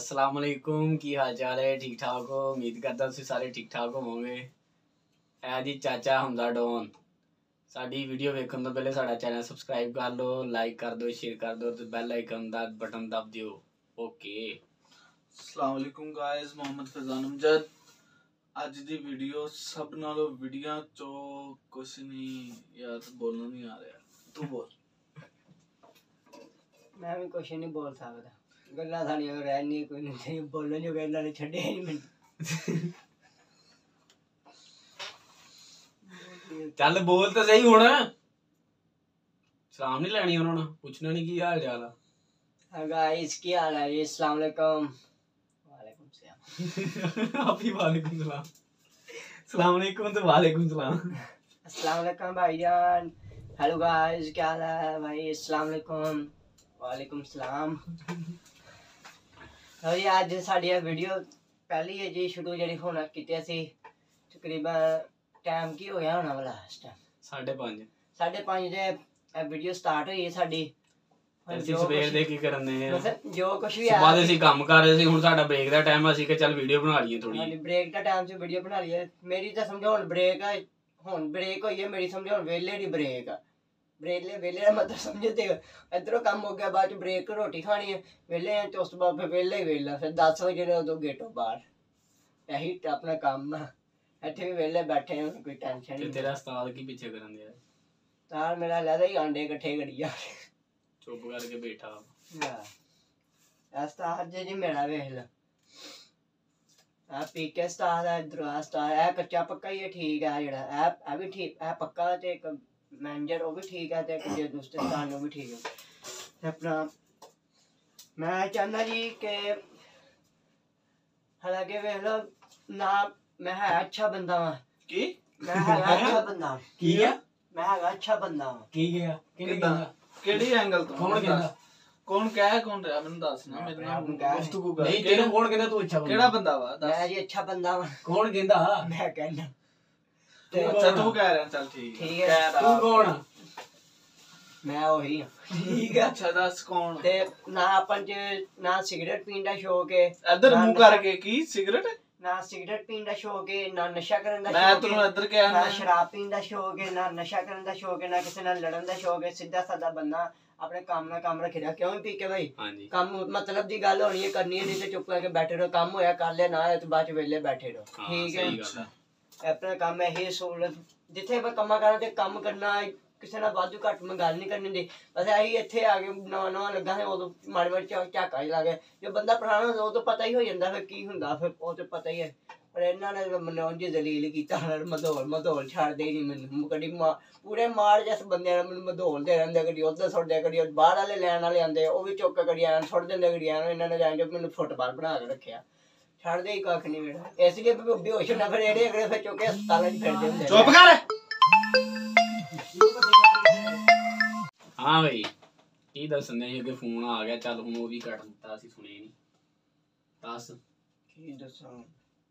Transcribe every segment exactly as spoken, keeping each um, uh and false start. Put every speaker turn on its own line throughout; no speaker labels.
अस्सलाम वालेकुम, की हाल चाल है? ठीक ठाक हो? उम्मीद करता तुसीं सारे ठीक ठाक होवोगे। है जी चाचा हमजा डॉन। साडी वीडियो वेखण तो पहले साडा चैनल सबसक्राइब कर लो, लाइक कर दो, शेयर कर दो ते बेल आइकन दा बटन दब दियो। ओके।
अस्सलाम वालेकुम गाइस, मोहम्मद फैजान अमजद। ਅੱਜ ਦੀ ਵੀਡੀਓ ਸਭ ਨਾਲੋਂ ਵੀਡੀਓ ਚੋਂ ਕੁਛ ਨਹੀਂ ਯਾਰ ਬੋਲਣਾ ਨਹੀਂ ਆ ਰਿਹਾ। ਤੂੰ ਬੋਲ।
मैं भी कुछ नहीं बोल सकता, गल्लां साड़ियां रह नहीं कोई नहीं बोलन जो गल्लां ने छड्डे नहीं मैनूं।
चल बोल तो सही हुण। सलाम नहीं लैनी उन्होंने, पूछना नहीं की हाल चाल है।
हां गाइस की हाल है जी? अस्सलाम वालेकुम। वालेकुम सलाम।
आप ही वालेकुम सलाम। सलाम वालेकुम तो वालेकुम सलाम।
अस्सलाम वालेकुम भाईजान। हेलो गाइस, क्या हाल है भाई? अस्सलाम वालेकुम। वालेकुम सलाम। हाँ जी, अज साडी वीडियो पहली है जी शुरू जी होना कीती सी। तकरीबन टाइम की होया होना वाला इस टाइम
साढ़े पांच
साढ़े पांच दे वीडियो स्टार्ट हुई है साडी।
ਅਸੀਂ ਸਵੇਰ ਦੇ ਕੀ ਕਰਨ ਦੇ ਆ?
मतलब जो कुछ भी
ਸਵੇਰ ਦੇ ਅਸੀਂ ਕੰਮ ਕਰ ਰਹੇ ਸੀ, ਹੁਣ ਸਾਡਾ ਬ੍ਰੇਕ ਦਾ ਟਾਈਮ ਆ, ਅਸੀਂ ਕਿ ਚੱਲ ਵੀਡੀਓ ਬਣਾ ਲਈਏ ਥੋੜੀ।
ਹਾਂਜੀ, ਬ੍ਰੇਕ ਦਾ ਟਾਈਮ ਸੀ, ਵੀਡੀਓ ਬਣਾ ਲਈਏ। ਮੇਰੀ ਤਾਂ ਸਮਝੋ ਹੁਣ ਬ੍ਰੇਕ ਆ, ਹੁਣ ਬ੍ਰੇਕ ਹੋਈ ਹੈ ਮੇਰੀ, ਸਮਝੋ ਹੁਣ ਵੇਲੇ ਦੀ ਬ੍ਰੇਕ ਆ। ਵੇਲੇ ਵੇਲੇ ਦਾ ਮਤਲਬ ਸਮਝਦੇ ਹੋ, ਇੱਧਰੋਂ ਕੰਮ ਹੋ ਗਿਆ, ਬਾਅਦ ਚ ਬ੍ਰੇਕ ਰੋਟੀ ਖਾਣੀ ਹੈ, ਵੇਲੇ ਆ ਤੇ ਉਸ ਤੋਂ ਬਾਅਦ ਫਿਰ ਵੇਲੇ ਹੀ ਵੇਲਾ, ਫਿਰ ਦਸ ਵਜੇ ਦੇ ਉਦੋਂ ਗੇਟੋਂ ਬਾਹਰ। ਇਹੀ ਤਾਂ ਆਪਣਾ ਕੰਮ ਆ। ਇੱਥੇ ਵੀ ਵੇਲੇ ਬੈਠੇ ਹਾਂ, ਕੋਈ ਟੈਨਸ਼ਨ
ਤੇ
ਨਹੀਂ।
ਤੇਰਾ ਉਸਤਾਦ ਕੀ ਪਿੱਛੇ ਕਰਨ ਦਿਆ?
ਤਾਂ ਮੇਰਾ ਲੈਦਾ ਹੀ ਆਂਡੇ ਇਕੱਠੇ ਕਰੀ ਜਾ।
ਚੁੱਪ ਕਰਕੇ ਬੈਠਾ।
ਉਸਤਾਦ ਜੀ ਜੀ ਮੇਰਾ ਵੇਖ ਲਾ, ਆ ਪੀ ਕੇ ਉਸਤਾਦ ਹੈ, ਇੱਧਰੋਂ ਆ ਉਸਤਾਦ। ਇਹ ਕੱਚਾ ਪੱਕਾ ਹੀ ਹੈ, ਠੀਕ ਹੈ। ਜਿਹੜਾ ਇਹ ਇਹ ਵੀ ਠੀਕ, ਇਹ ਪੱਕਾ ਤੇ ਇੱਕ ਮੈਨੇਜਰ ਉਹ ਵੀ ਠੀਕ ਹੈ, ਤੇ ਇੱਕ ਜੇ ਦੂਸਰੇ ਉਸਤਾਦ ਨੂੰ ਵੀ ਠੀਕ ਹੈ। ਤੇ ਆਪਣਾ ਮੈਂ ਚਾਹੁੰਦਾ ਜੀ ਕਿ ਹਾਲਾਂਕਿ ਵੇਖ ਲਓ ਨਾ, ਮੈਂ ਹੈ ਅੱਛਾ ਬੰਦਾ ਵਾਂ।
ਕੀ
ਮੈਂ ਹੈਗਾ ਅੱਛਾ ਬੰਦਾ।
ਕੀ ਆ?
ਮੈਂ ਹੈਗਾ ਅੱਛਾ ਬੰਦਾ ਵਾਂ।
ਕੀ ਗਿਆ?
ਕਿੱਦਾਂ? ਕਿਹੜੀ ਐਂਗਲ ਤੋਂ?
ਕੌਣ ਕਹਿੰਦਾ?
ਕੌਣ ਕਹਿ ਕੌਣ ਰਿਹਾ ਮੈਨੂੰ ਦੱਸ ਨਾ। ਮੇਰੇ ਨਾਲ ਗੁਫ਼ਤਗੂ ਕਰ।
ਨਹੀਂ ਤੈਨੂੰ ਕੌਣ ਕਹਿੰਦਾ ਤੂੰ ਅੱਛਾ ਬੰਦਾ?
ਕਿਹੜਾ ਬੰਦਾ ਵਾ
ਮੈਂ
ਦੱਸ।
ਜੀ ਅੱਛਾ ਬੰਦਾ ਵਾਂ।
ਕੌਣ ਕਹਿੰਦਾ?
ਮੈਂ ਕਹਿੰਦਾ
ਅੱਛਾ ਤੂੰ ਕਹਿ ਰਿਹਾ, ਚੱਲ ਠੀਕ
ਠੀਕ
ਹੈ।
ਹੈ।
ਕਹਿ
ਤੂੰ
ਰਹਾ।
ਕੌਣ ਆ?
ਮੈਂ ਉਹੀ ਹਾਂ। ਠੀਕ ਹੈ।
ਅੱਛਾ ਦੱਸ ਕੌਣ?
ਤੇ ਨਾ ਆਪਾਂ ਚ ਨਾ ਸਿਗਰਟ ਪੀਣ ਦਾ ਸ਼ੌਕ ਹੈ,
ਇੱਧਰ
ਨਾ
ਮੂੰਹ
ਨਸ਼ਾ-
ਕਰਕੇ। ਕੀ ਸਿਗਰਟ?
ਨਾ ਸਿਗਰਟ ਪੀਣ ਦਾ ਸ਼ੌਕ ਹੈ, ਨਾ ਨਸ਼ਾ ਕਰਨ ਦਾ
ਮੈਂ
ਸ਼ੌਕ
ਤੈਨੂੰ
ਹੈ,
ਇੱਧਰ ਕਿਹਾ
ਨਾ
ਨਾ।
ਸ਼ਰਾਬ ਪੀਣ ਦਾ ਸ਼ੌਕ ਹੈ, ਨਾ ਨਸ਼ਾ ਕਰਨ ਦਾ ਸ਼ੌਕ ਹੈ, ਨਾ ਕਿਸੇ ਨਾਲ ਲੜਨ ਦਾ ਸ਼ੌਕ ਹੈ। ਸਿੱਧਾ ਸਾਦਾ ਬੰਦਾ, ਆਪਣੇ ਕੰਮ ਨਾਲ ਕੰਮ ਰੱਖਿਆ। ਕਿਉਂ ਪੀ ਕੇ ਭਾਈ?
ਹਾਂਜੀ।
ਕੰਮ ਮਤਲਬ ਦੀ ਗੱਲ ਹੋਣੀ ਹੈ, ਕਰਨੀ ਹੈ, ਨਹੀਂ ਤੇ ਚੁੱਪ ਕਰਕੇ ਬੈਠੇ ਰਹੋ। ਕੰਮ ਹੋਇਆ ਕਰ ਲਿਆ, ਨਾ ਹੋਇਆ ਤੇ ਬਾਅਦ ਚ ਵੇਲੇ ਬੈਠੇ ਰਹੋ।
ਹਾਂ,
ਠੀਕ ਹੈ।
ਸਹੀ ਗੱਲ ਆ।
ਆਪਣਾ ਕੰਮ ਇਹੀ ਸਹੂਲਤ, ਜਿੱਥੇ ਆਪਾਂ ਕੰਮਾਂ ਕਰਾਂ ਤੇ ਕੰਮ ਕਰਨਾ, ਕਿਸੇ ਨਾਲ ਵਾਧੂ ਘੱਟ ਮੈਂ ਗੱਲ ਨਹੀਂ ਕਰਨੀ ਦੀ। ਬਸ ਇਹੀ ਇੱਥੇ ਆ ਕੇ ਨਵਾਂ ਨਵਾਂ ਲੱਗਾ ਹੈ, ਉਦੋਂ ਮਾੜੇ ਮਾੜੇ ਝਾਕਾ ਹੀ ਲੱਗ ਗਿਆ। ਜੋ ਬੰਦਾ ਪੁਰਾਣਾ ਹੁੰਦਾ ਉਹ ਤਾਂ ਪਤਾ ਹੀ ਹੋ ਜਾਂਦਾ ਫਿਰ ਕੀ ਹੁੰਦਾ, ਫਿਰ ਉਹ ਤਾਂ ਪਤਾ ਹੀ ਹੈ। ਪਰ ਇਹਨਾਂ ਨੇ ਮੈਨੂੰ ਉਂਝ ਦਲੀਲ ਕੀਤਾ, ਮਧੋਲ ਮਧੋਲ ਛੱਡਦੇ ਹੀ ਨਹੀਂ ਮੈਨੂੰ। ਕਦੀ ਮਾ ਪੂਰੇ ਮਾਰ ਜਿਸ ਬੰਦਿਆਂ ਨੇ ਮੈਨੂੰ ਮਧੋਲਦੇ ਰਹਿੰਦੇ, ਕਦੀ ਉੱਧਰ ਸੁੱਟਦੇ, ਕਦੀ ਬਾਹਰ ਵਾਲੇ ਲੈਣ ਵਾਲੇ ਆਉਂਦੇ ਉਹ ਵੀ ਚੁੱਕ ਕਦੀ ਐਨ ਸੁੱਟ ਦਿੰਦੇ, ਕਦੀ ਐਨ। ਇਹਨਾਂ ਨੇ ਜਾਣ ਕੇ ਮੈਨੂੰ ਫੁੱਟਬਾਲ ਬਣਾ ਕੇ ਰੱਖਿਆ, ਛੱਡਦੇ ਹੀ ਕੱਖ ਨਹੀਂ ਮੇਰਾ। ਇਸ ਲਈ ਬੇਹੋਸ਼ ਨਾ ਫਿਰ ਇਹਦੇ ਅਗਲੇ ਫਿਰ ਚੁੱਕੇ ਹਸਪਤਾਲਾਂ 'ਚ ਫਿਰਦੇ ਹੁੰਦੇ।
ਚੁੱਪ ਕਰ।
ਹਾਂ ਬਈ, ਕੀ ਦੱਸਣ ਦੇ ਅੱਗੇ ਫੋਨ ਆ ਗਿਆ, ਚੱਲ ਹੁਣ ਉਹ ਵੀ ਕੱਟ ਦਿੱਤਾ, ਅਸੀਂ ਸੁਣੇ ਨਹੀਂ। ਦੱਸ
ਕੀ ਦੱਸਾਂ?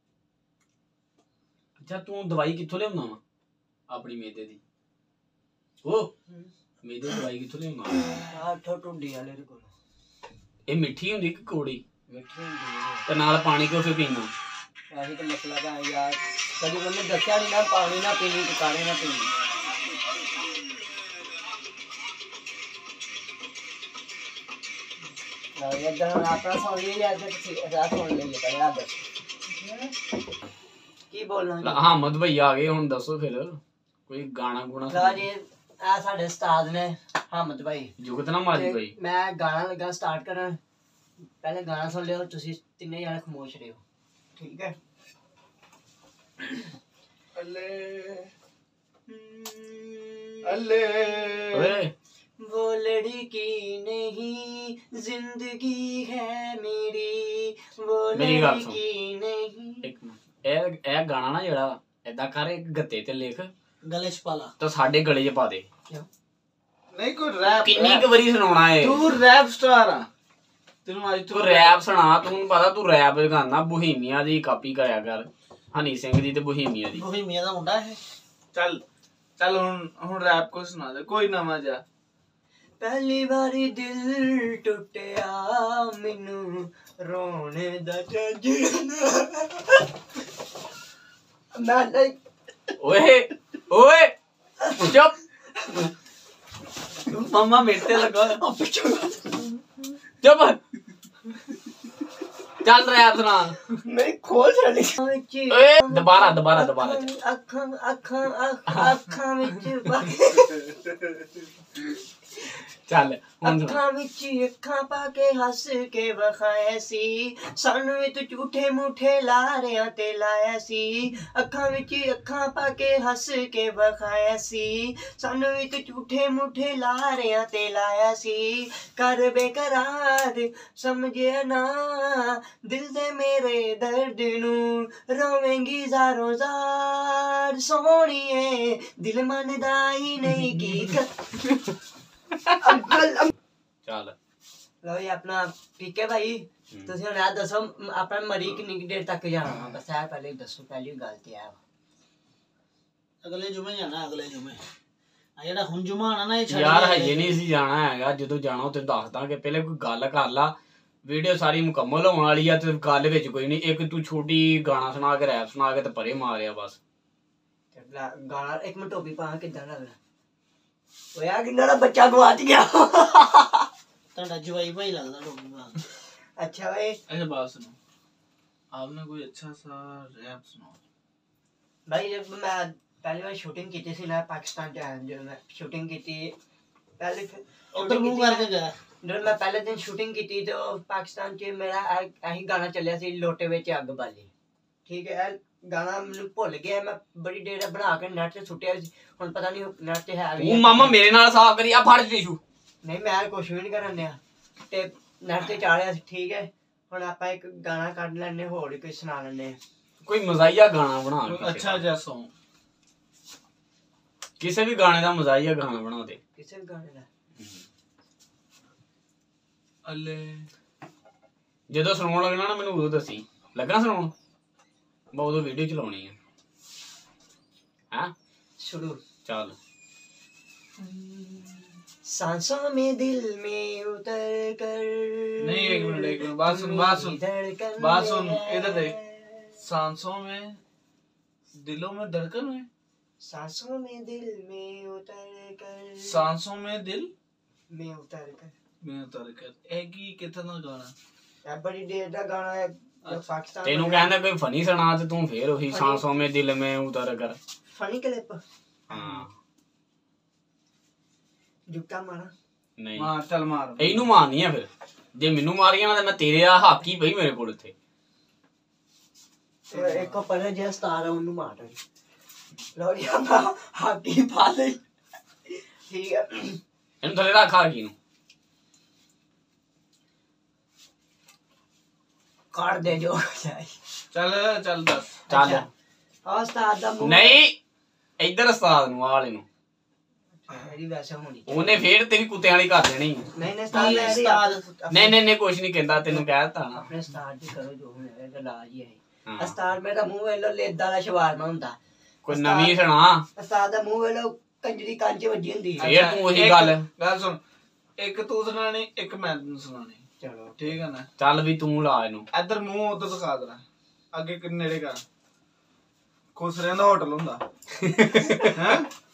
ਅੱਛਾ ਤੂੰ ਦਵਾਈ ਕਿੱਥੋਂ ਲਿਆਉਣਾ ਵਾ ਆਪਣੀ ਮੇਦੇ ਦੀ? ਉਹ ਮੇਦੇ ਦੀ ਦਵਾਈ ਕਿੱਥੋਂ ਲਿਆਉਣਾ?
ਆਹ ਠੋ ਟੁੱਡੀ ਵਾਲੇ ਦੇ ਕੋਲ।
ਇਹ ਮਿੱਠੀ ਹੁੰਦੀ ਕਿ ਕੌੜੀ?
ਮਿੱਠੀ ਹੁੰਦੀ ਹੈ।
ਤੇ ਨਾਲ ਪਾਣੀ ਕਿਉਂ ਫੇ ਪੀਣਾ?
ਆਹੀ ਤਾਂ ਮਸਲਾ ਤਾਂ ਯਾਰ, ਕਦੀ ਮੈਨੂੰ ਦੱਸਿਆ ਨਹੀਂ ਨਾ ਪਾਣੀ ਨਾ ਪੀਣੀ ਤੇ ਕਾੜੇ ਨਾ ਪੀਣੀ। ਇੱਧਰ ਆਪਣਾ ਸੁਣ ਲਈ, ਇੱਧਰ ਤੁਸੀਂ ਰਾਤ ਸੁਣ ਲਈ ਪਹਿਲਾਂ। ਦੱਸ ਕੀ ਬੋਲਣਾ?
ਹਮਦ ਭਈ ਆ ਗਏ, ਹੁਣ ਦੱਸੋ ਫਿਰ ਕੋਈ ਗਾਣਾ ਗੁਣਾ।
ਲਾ ਜੀ, ਆ ਸਾਡੇ ਉਸਤਾਦ ਨੇ ਹਮਦ ਭਾਈ।
ਜੁਗਤ ਨਾ ਮਾਰੀ ਭਾਈ।
ਮੈਂ ਗਾਣਾ ਲੱਗਾ ਸਟਾਰਟ ਕਰਨ, ਪਹਿਲੇ ਗਾਣਾ ਸੁਣ ਲਿਓ, ਤੁਸੀਂ ਤਿੰਨੇ ਜਾਣੇ ਖਾਮੋਸ਼ ਰਹੋ, ਠੀਕ ਹੈ?
ਅੱਲੇ ਅੱਲੇ
ਓਏ
वो लड़की नहीं जिंदगी है मेरी, वो
मेरी गल सुन।
लड़की नहीं।
ਇੱਕ ਮਿੰਟ, ਇਹ ਇਹ ਗਾਣਾ ਨਾ ਜਿਹੜਾ ਏਦਾਂ ਕਰ, ਇੱਕ ਗੱਤੇ ਤੇ ਲਿਖ
गले च पाला।
ਤਾਂ ਸਾਡੇ ਗਲੇ 'ਚ ਪਾ ਦੇ।
ਨਹੀਂ ਕੋਈ ਰੈਪ।
ਕਿੰਨੀ ਕੁ ਵਾਰੀ ਸੁਣਾਉਣਾ ਏ?
ਤੂੰ ਰੈਪ ਸਟਾਰ ਆ, ਤੈਨੂੰ ਅੱਜ
ਤੂੰ ਰੈਪ ਸੁਣਾ, ਤੈਨੂੰ ਪਤਾ ਤੂੰ ਰੈਪ ਗਾਣਾ। ਬੋਹੀਮੀਆ ਦੀ ਕਾਪੀ ਕਰਿਆ ਕਰ, ਹਨੀ ਸਿੰਘ ਦੀ ਤੇ ਬੋਹੀਮੀਆ ਦੀ।
बोहेमिया दा मुंडा है।
ਚੱਲ ਚੱਲ ਹੁਣ ਹੁਣ ਰੈਪ ਕੋ ਸੁਣਾ ਦੇ ਕੋਈ ਨਵਾਂ ਜਾ।
ਪਹਿਲੀ ਵਾਰੀ ਦਿਲ ਟੁੱਟਿਆ ਮੈਨੂੰ ਰੋਣੇ ਦਾ ਚੱਜਣਾ ਮੈਂ ਨਹੀਂ
ਓਏ ਓਏ ਚੁੱਪ ਮਮਾ ਮੇਰੇ ਤੇ ਲਗਾ ਚੁੱਪ ਚੱਲ ਰਿਹਾ ਸੁਣਾ
ਮੈਂ ਖੋਲ ਛੱਡੀ ਵਿੱਚ
ਓਏ ਦੁਬਾਰਾ ਦੁਬਾਰਾ ਦੁਬਾਰਾ
ਅੱਖਾਂ ਅੱਖਾਂ ਅੱਖ- ਅੱਖਾਂ ਵਿੱਚ
ਚੱਲ ਹੁਣ ਸੁਣਾ।
ਅੱਖਾਂ ਵਿੱਚ ਅੱਖਾਂ ਪਾ ਕੇ ਹੱਸ ਕੇ ਵਿਖਾਇਆ ਸੀ ਸਾਨੂੰ ਵੀ ਤੂੰ ਝੂਠੇ ਮੂਠੇ ਲਾਰਿਆਂ ਤੇ ਲਾਇਆ ਸੀ ਅੱਖਾਂ ਵਿੱਚ ਅੱਖਾਂ ਪਾ ਕੇ ਹੱਸ ਕੇ ਵਿਖਾਇਆ ਸੀ ਸਾਨੂੰ ਵੀ ਤੂੰ ਝੂਠੇ ਮੂਠੇ ਲਾਰਿਆਂ ਤੇ ਲਾਇਆ ਸੀ ਕਰ ਬੇਕਰਾਰ ਸਮਝਿਆ ਨਾ ਦਿਲ ਦੇ ਮੇਰੇ ਦਰਦ ਨੂੰ ਰੋਵੇਂਗੀ ਜ਼ਾਰੋ ਜ਼ਾਰ ਸੋਹਣੀਏ ਦਿਲ ਮੰਨਦਾ ਹੀ ਨਹੀਂ ਕੀ ਕਰ
ਚੱਲ
ਲਓ ਜੀ ਆਪਣਾ ਪੀਕੇ ਭਾਈ ਤੁਸੀਂ ਹੁਣ ਇਹ ਦੱਸੋ ਆਪਣਾ ਮਰੀ ਕਿੰਨੀ ਕੁ ਦੇਰ ਤੱਕ ਜਾਣਾ ਵਾ? ਬਸ ਇਹ ਪਹਿਲੇ ਦੱਸੋ ਪਹਿਲੀ ਗੱਲ ਤੇ ਆ
ਅਗਲੇ ਜੁਮੇ ਜਾਣਾ ਅਗਲੇ ਜੁਮੇ ਆ ਜਿਹੜਾ ਹੁਣ ਜੁਮਾ ਆਣਾ ਨਾ ਇਹ ਛੱਡ
ਯਾਰ
ਕੇ
ਹਜੇ ਨਹੀਂ ਸੀ ਜਾਣਾ ਹੈਗਾ ਜਦੋਂ ਜਾਣਾ ਉਹ ਤੈਨੂੰ ਦੱਸ ਦਾਂਗੇ ਪਹਿਲੇ ਕੋਈ ਗੱਲ ਕਰ ਲਾ ਵੀਡੀਓ ਸਾਰੀ ਮੁਕੰਮਲ ਹੋਣ ਵਾਲੀ ਆ ਤੇ ਗੱਲ ਵਿੱਚ ਕੋਈ ਨਹੀਂ ਇੱਕ ਤੂੰ ਛੋਟੀ ਗਾਣਾ ਸੁਣਾ ਕੇ ਰੈਪ ਸੁਣਾ ਕੇ ਤੇ ਪਰੇ ਮਾਰਿਆ ਬਸ
ਤੇ ਲਾ- ਗਾਣਾ ਇੱਕ ਮਿੰਟ ਟੋਪੀ ਪਾ ਕਿੱਦਾਂ ਲੱਗਦਾ ਓਏ ਆ ਕਿੰਨਾ ਦਾ ਬੱਚਾ ਗਵਾਚ ਗਿਆ
ਤੁਹਾਡਾ ਜਵਾਈ ਭਾਈ ਲੱਗਦਾ ਟੋਪੀ ਪਾ ਕੇ।
ਅੱਛਾ ਭਾਈ
अच्छा बात सुनो आपने कोई अच्छा सा रैप सुनाओ
ਭਾਈ ਜਦ ਮੈਂ ਪਹਿਲੀ ਵਾਰ ਸ਼ੂਟਿੰਗ ਕੀਤੀ ਸੀ ਨਾ ਪਾਕਿਸਤਾਨ ਚ ਆਇਆ ਜਦੋਂ ਮੈਂ ਸ਼ੂਟਿੰਗ ਕੀਤੀ ਪਹਿਲੇ
ਉੱਧਰ ਮੂੰਹ ਕਰਕੇ ਗਿਆ
ਜਦੋਂ ਮੈਂ ਪਹਿਲੇ ਦਿਨ ਸ਼ੂਟਿੰਗ ਕੀਤੀ ਤੇ ਉਹ ਪਾਕਿਸਤਾਨ ਚ ਮੇਰਾ ਇਹ- ਇਹੀ ਗਾਣਾ ਚੱਲਿਆ ਸੀ ਲੋਟੇ ਵਿੱਚ ਅੱਗ ਬਾਲੀ ਠੀਕ ਹੈ ਇਹ ਗਾਣਾ ਮੈਨੂੰ ਭੁੱਲ ਗਿਆ ਮੈਂ ਬੜੀ ਦੇਰ ਬਣਾ ਕੇ ਨੈਟ ਤੇ ਸੁੱਟਿਆ ਸੀ ਹੁਣ ਪਤਾ ਨਹੀਂ ਨੈਟ ਤੇ ਹੈ ਵੀ
ਉਹ ਮਾਮਾ ਮੇਰੇ ਨਾਲ ਸਾਫ ਕਰੀ ਆ ਫੜ ਟਿਸ਼ੂ
ਨਹੀਂ ਮੈਂ ਕੁਝ ਵੀ ਨਹੀਂ ਕਰਨ ਡਿਆ ਤੇ ਨੈਟ ਤੇ ਚਾੜਿਆ ਸੀ ਠੀਕ ਹੈ ਹੁਣ ਆਪਾਂ ਇੱਕ ਗਾਣਾ ਕੱਢ ਲੈਣੇ ਹੋਰ ਕੋਈ ਸੁਣਾ ਲੈਣੇ
ਕੋਈ ਮਜ਼ਾਈਆ ਗਾਣਾ ਬਣਾ
कोई
ਕਿਸੇ
अच्छा
ਦਾ।
जा सॉन्ग
ਕਿਸੇ ਵੀ ਗਾਣੇ ਦਾ ਮਜ਼ਾਈਆ ਗਾਣਾ ਬਣਾ ਦੇ
ਕਿਸੇ ਵੀ ਗਾਣੇ ਦਾ
अल्ले
ਜਦੋਂ ਸੁਣਾਉਣ ਲੱਗਣਾ ਨਾ ਮੈਨੂੰ ਉਦੋਂ ਦੱਸੀ ਲੱਗਣਾ ਸੁਣਾਉਣ ਮੈਂ ਉਦੋਂ ਵੀਡੀਓ ਚਲਾਉਣੀ ਆ ਹਾਂ
शुरू
ਚੱਲ
सांसों में दिल में उतर कर
नहीं एक मिनट एक मिनट बात सुन बात सुन
धड़कन
बात सुन
में
इधर
है।
देख सांसों में दिलों में धड़कन में
सांसों में दिल में उतर कर
सांसों में दिल
में उतर कर
में उतर कर एक ही कितना गाना
ਇਹ ਬੜੀ ਦੇਰ ਦਾ ਗਾਣਾ ਹੈ ਜੋ ਪਾਕਿਸਤਾਨ
ਤੈਨੂੰ ਕਹਿੰਦਾ ਕੋਈ ਫਨੀ ਸੁਣਾ ਤੇ ਤੂੰ ਫੇਰ ਉਹੀ ਸਾਂਸੋਂ ਮੇ ਦਿਲ ਮੇ ਉਤਰ ਕਰ
ਫਨੀ ਕਲਿੱਪ
ਹਾਂ
ਜੁੱਕਾ ਮਾਰਾ
ਨਹੀਂ
मार चल मार
ਇਹਨੂੰ ਮਾਰਨੀ ਆ ਫਿਰ ਜੇ ਮੈਨੂੰ ਮਾਰੀਆਂ ਨਾ ਤੇ ਮੈਂ ਤੇਰੇ ਆ ਹਾਕੀ ਪਈ ਮੇਰੇ ਕੋਲ ਇੱਥੇ
ਤੇ ਇੱਕ ਪਰੇ ਜਿਹਾ ਸਟਾਰ ਹੈ ਉਹਨੂੰ ਮਾਰ ਲਓ ਜੀ ਆਪਾਂ ਹਾਕੀ ਪਾ ਲਈ ਠੀਕ ਹੈ
ਇਹਨੂੰ ਥੱਲੇ ਰੱਖ ਹਾਕੀ ਨੂੰ
ਕਾੜ ਦੇ ਜੋ
चल चल दस
ਚੱਲ
ਆ ਸਟਾਰ ਦਾ ਮੂੰਹ
ਨਹੀਂ ਇੱਧਰ ਉਸਤਾਦ ਨੂੰ ਆਹ ਵਾਲੇ ਨੂੰ
ਮੇਰੀ ਵੈਸੇ ਹੋਣੀ
ਉਹਨੇ ਫੇਰ ਤੇਰੀ ਕੁੱਤਿਆਂ ਵਾਲੀ ਕਰ ਦੇਣੀ
ਨਹੀਂ ਨਹੀਂ ਸਟਾਰ ਲੈ ਰਹੀ
ਨਹੀਂ ਨਹੀਂ ਨਹੀਂ ਕੁਛ ਨਹੀਂ ਕਹਿੰਦਾ ਤੈਨੂੰ ਕਹਿ ਦਿੱਤਾ ਨਾ
ਆਪਣੇ ਸਟਾਰ ਦੀ ਕਰੋ ਜੋ ਹੁਣ ਇਹ ਇਲਾਜ ਹੀ ਹੈ
ਹਾਂ।
ਸਟਾਰ ਮੇਰਾ ਮੂੰਹ ਵੇਲੋ ਲੇਦਾ ਦਾ ਸ਼ਵਾਰਮਾ ਹੁੰਦਾ
ਕੋਈ ਨਵੀਂ ਸੁਣਾ
ਸਟਾਰ ਦਾ ਮੂੰਹ ਵੇਲੋ ਕੰਜਰੀ ਕੰਚ ਵੱਜੀ ਹੁੰਦੀ ਹੈ
ਫੇਰ ਤੂੰ ਉਹੀ ਗੱਲ
गल सुन एक तू सुनानी एक मैं तैनू सुनानी
ਚਲੋ
ठीक है ना
ਚੱਲ ਵੀ ਤੂੰ ਲਾ ਇਹਨੂੰ
इधर मुंह उधर दिखा देना अगे कि नेड़े कर खुसरे दा होटल हुंदा हैं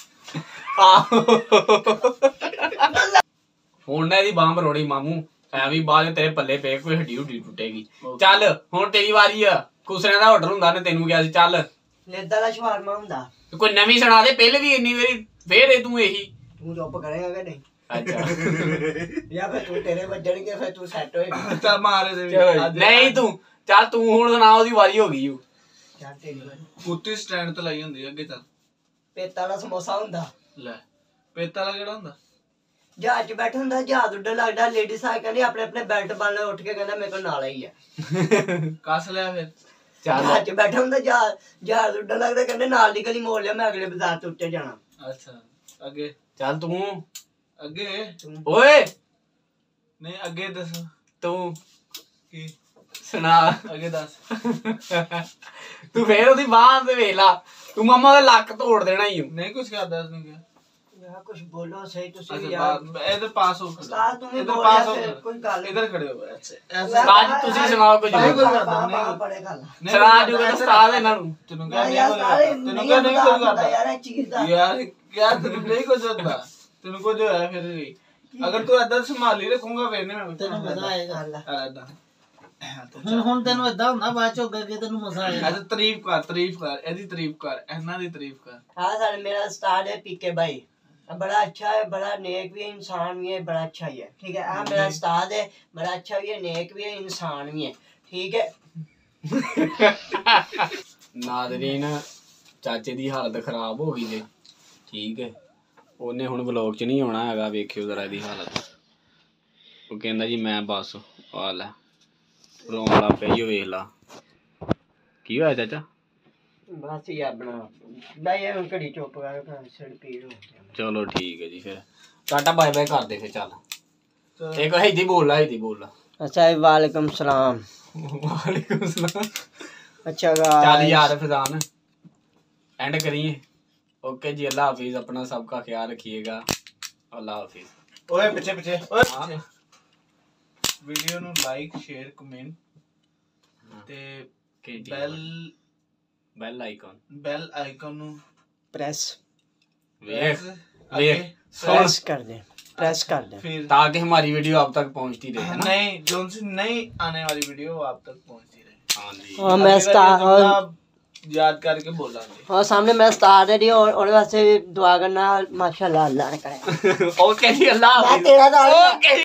ਹੁਣ ਨਾ ਇਹਦੀ ਬਾਂਹ ਮਰੋੜੀ ਮਾਮੂ ਐਵੇਂ ਬਾਅਦ ਤੇਰੇ ਪੱਲੇ ਪਏ ਕੋਈ ਹੱਡੀ ਹੁੱਡੀ ਟੁੱਟੇਗੀ ਚੱਲ ਹੁਣ ਤੇਰੀ ਵਾਰੀ ਆ ਕੁਸਰਿਆਂ ਦਾ ਹੋਟਲ ਹੁੰਦਾ ਨੇ ਤੈਨੂੰ ਕਿਹਾ ਸੀ ਚੱਲ
ਲੇਦਾ ਦਾ ਸ਼ਵਾਰਮਾ ਹੁੰਦਾ
ਕੋਈ ਨਵੀਂ ਸੁਣਾ ਦੇ ਪਹਿਲੇ ਵੀ ਇੰਨੀ ਵਾਰੀ ਫੇਰ ਇਹ ਤੂੰ ਇਹੀ
ਤੂੰ ਚੁੱਪ ਕਰੇਗਾ ਕਿ ਨਹੀਂ
ਅੱਛਾ
ਜਾਂ ਫਿਰ ਤੂੰ ਤੇਰੇ ਵੱਜਣਗੇ ਫਿਰ ਤੂੰ ਸੈੱਟ ਹੋਏਗਾ
चल मारे दे
ਚਲੋ ਨਹੀਂ ਤੂੰ ਚੱਲ ਤੂੰ ਹੁਣ ਸੁਣਾ ਉਹਦੀ ਵਾਰੀ ਹੋ ਗਈ ਓ
ਚੱਲ ਤੇਰੀ ਵਾਰੀ
ਕੁੱਤੀ ਸਟੈਂਡ ਤੇ ਲਾਈ ਹੁੰਦੀ ਅੱਗੇ ਚੱਲ
ਪੇਤਾ ਦਾ ਸਮੋਸਾ ਹੁੰਦਾ
ਲੈ ਪੇਤਾ ਵਾਲਾ ਕਿਹੜਾ ਹੁੰਦਾ
ਜਹਾਜ਼ 'ਚ ਬੈਠਾ ਹੁੰਦਾ ਜਹਾਜ਼ ਉੱਡਣ ਲੱਗਦਾ ਲੇਡੀਜ਼ ਆ ਕਹਿੰਦੀ ਆਪਣੇ ਆਪਣੇ ਬੈਲਟ ਬੰਨ ਉੱਠ ਕੇ ਕਹਿੰਦਾ ਮੇਰੇ ਕੋਲ ਨਾਲ ਹੀ ਆ
ਕੱਸ ਲਿਆ ਫਿਰ
ਚੱਲ
ਜਹਾਜ਼ 'ਚ ਬੈਠਾ ਹੁੰਦਾ ਜਹਾਜ਼ ਜਹਾਜ਼ ਉੱਡਣ ਲੱਗਦਾ ਕਹਿੰਦੇ ਨਾਲ ਦੀ ਗਲੀ ਮੋੜ ਲਿਆ ਮੈਂ ਅਗਲੇ ਬਾਜ਼ਾਰ ਤੋਂ ਉੱਤੇ ਜਾਣਾ
ਅੱਛਾ ਅੱਗੇ
ਚੱਲ ਤੂੰ
ਅੱਗੇ
ਤੂੰ
ਓਏ
ਨਹੀਂ ਅੱਗੇ ਦੱਸ
ਤੂੰ
ਕੀ
ਸੁਣਾ
ਅੱਗੇ ਦੱਸ
ਤੂੰ ਫੇਰ ਉਹਦੀ ਬਾਂਹ ਤੇ ਵੇਖ ਲਾ ਤੂੰ ਮਾਮਾ ਦਾ ਲੱਕ ਤੋੜ ਦੇਣਾ ਹੀ ਓ।
ਨਹੀਂ ਕੁਝ ਕਰਦਾ ਉਸਨੇ ਕਿਹਾ
यार कुछ बोलो सही तो
अच्छा
सही यार
बात इधर पास हो
उस्ताद तुम ही
इधर
बोल
पास
रहे
हो
फिर कोई गल
इधर खड़े हो ऐसे ऐसे
उस्ताद जी ਤੁਸੀਂ ਸੁਣਾਓ ਕੁਝ
ਨਹੀਂ ਕੋਈ
बाबा
ਕਰਦਾ ਨਹੀਂ
बाबा बड़े गल
ਸਲਾਹ ਜੂਗਾ ਤਾਂ ਉਸਤਾਦ ਇਹਨਾਂ ਨੂੰ
ਤੈਨੂੰ
यार
ਕਿਹਾ
यार सारे
ਤੈਨੂੰ ਕਿਹਾ ਨਹੀਂ ਕੋਈ ਕਰਦਾ
यार ये चीज दा
ਯਾਰ ਕਿਆ ਤੈਨੂੰ ਨਹੀਂ ਕੁਝ ਹੁੰਦਾ ਤੈਨੂੰ ਕੁਝ ਹੋਇਆ ਫਿਰ ਵੀ ਅਗਰ ਤੂੰ ਏਦਾਂ ਸੰਭਾਲੀ ਰੱਖੂਗਾ ਵੇਨੇ ਮੈਂ
ਤੈਨੂੰ ਮਜ਼ਾ ਆਏਗਾ
ਏਦਾਂ
ਹੁਣ ਹੁਣ ਤੈਨੂੰ ਏਦਾਂ ਹੁੰਦਾ ਬਾਅਦ ਚ ਅੱਗੇ ਤੈਨੂੰ ਮਜ਼ਾ ਆਏਗਾ
ਅੱਜ ਤਾਰੀਫ ਕਰ ਤਾਰੀਫ ਕਰ ਇਹਦੀ ਤਾਰੀਫ ਕਰ ਇਹਨਾਂ ਦੀ ਤਾਰੀਫ ਕਰ
हाँ सर मेरा उस्ताद है पीके भाई बड़ा अच्छा है बड़ा नेक भी है इंसान भी है बड़ा अच्छा ही है ठीक है हाँ मेरा उस्ताद है बड़ा अच्छा भी है नेक भी है इंसान भी है ठीक है
ਨਾਜ਼ਰੀਨ ਚਾਚੇ ਦੀ ਹਾਲਤ ਖਰਾਬ ਹੋ ਗਈ ਜੇ ਠੀਕ ਹੈ ਉਹਨੇ ਹੁਣ ਵਲੌਗ 'ਚ ਨਹੀਂ ਆਉਣਾ ਹੈਗਾ ਵੇਖਿਓ ਜ਼ਰਾ ਇਹਦੀ ਹਾਲਤ ਉਹ ਕਹਿੰਦਾ ਜੀ ਮੈਂ ਬਸ ਆ ਲੈ ਰੋਣ ਲੱਗ ਪਿਆ ਜੀ ਉਹ ਵੇਖ ਲਾ ਕੀ ਹੋਇਆ ਚਾਚਾ
बस यार बना भाई ये घड़ी चुप कर सिर पीड़ हो गया
ਚਲੋ ਠੀਕ ਹੈ ਜੀ ਫਿਰ ਟਾਟਾ ਬਾਏ ਬਾਏ ਕਰ ਦੇ ਫਿਰ ਚੱਲ
ਚਲੋ।
ਇੱਕ ਹਿੰਦੀ ਬੋਲ ਲਾ ਹਿੰਦੀ ਬੋਲ ਲਾ
अच्छा वालेकुम सलाम
ਵਾਲੇਕੁਮ ਸਲਾਮ
अच्छा
ਚੱਲ
guys
ਯਾਰ ਫਿਜ਼ਾਨ एंड करिए ओके जी अल्लाह हाफिज अपना सबका ख्याल रखिएगा अल्लाह हाफिज
ਓਏ ਪਿੱਛੇ ਪਿੱਛੇ ਓਏ
हाँ।
ਵੀਡੀਓ ਨੂੰ ਲਾਈਕ ਸ਼ੇਅਰ ਕਮੈਂਟ ਤੇ bell
bell icon
bell icon ਨੂੰ
प्रेस
वेख
ਅੱਗੇ
वेख
प्रेस कर दे प्रेस कर दे
फिर
ताकि हमारी वीडियो आप तक पहुंचती रहे है ना
नहीं जोन सी नई आने वाली वीडियो आप तक पहुंचती रहे
हाँ जी
और मैं
अगली बार ये
स्टार
जुमला याद करके बोलांगे
और सामने मैं स्टार है और और वास्ते दुआ करना माशाल्लाह अल्लाह ने करे
ओके जी अल्लाह
मैं
हाफिज
तेरा तो
ओके